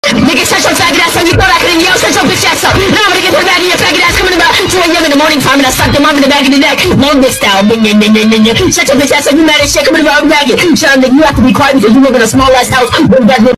Nigga, shut your faggot ass up. You thought I couldn't yell, shut your bitch ass up. Now I'm gonna get to the back of your faggot ass coming about 2 a.m. in the morning time and I suck them up in the back of the neck. Long dick style. Shut your bitch ass up. You mad as shit coming about ragged. Shut up, nigga. You have to be quiet because you live in a small ass house.